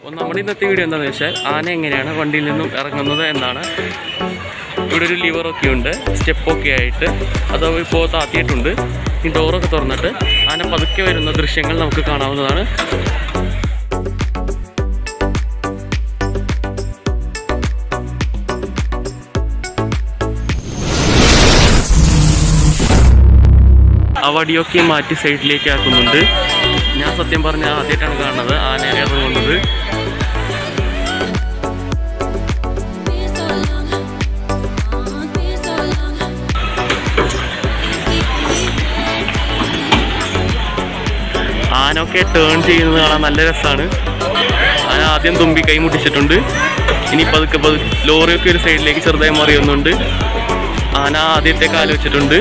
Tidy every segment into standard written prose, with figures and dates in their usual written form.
നമ്മുടെ ഇന്നത്തെ വീഡിയോ എന്താണെന്ന് വെച്ചാൽ ആന എങ്ങനെയാണ് വണ്ടിയിൽ നിന്നും ഇറങ്ങുന്നത് എന്നാണ്. ഇവിടെ ഒരു ലിവറൊക്കെ ഉണ്ട്, സ്റ്റെപ്പൊക്കെ ആയിട്ട് അത് ഇപ്പോൾ താത്തിയിട്ടുണ്ട്. ഈ ഡോറൊക്കെ തുറന്നിട്ട് ആന പതുക്കെ വരുന്ന ദൃശ്യങ്ങൾ നമുക്ക് കാണാവുന്നതാണ്. ആ വടിയൊക്കെ മാറ്റി സൈഡിലേക്ക് ആക്കുന്നുണ്ട്. ഞാൻ സത്യം പറഞ്ഞാൽ ആദ്യമായിട്ടാണ് കാണുന്നത് ആന ഇറങ്ങുന്നത്. ആനയൊക്കെ ടേൺ ചെയ്യുന്നത് കാണാൻ നല്ല രസമാണ്. ആന ആദ്യം തുമ്പി കൈ മുട്ടിച്ചിട്ടുണ്ട്. ഇനി പതുക്കെ ലോറിയൊക്കെ ഒരു സൈഡിലേക്ക് ചെറുതായി മറിയുന്നുണ്ട്. ആന ആദ്യത്തെ കാല് വെച്ചിട്ടുണ്ട്.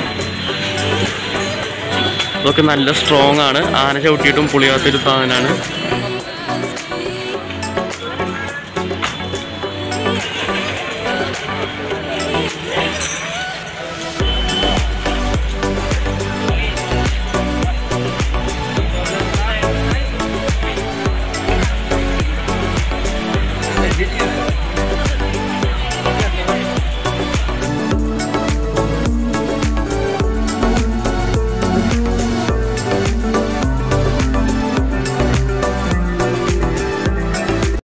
അതൊക്കെ നല്ല സ്ട്രോങ് ആണ്. ആന ചവിട്ടിയിട്ടും പൊളിയാത്തൊരു സാധനമാണ്.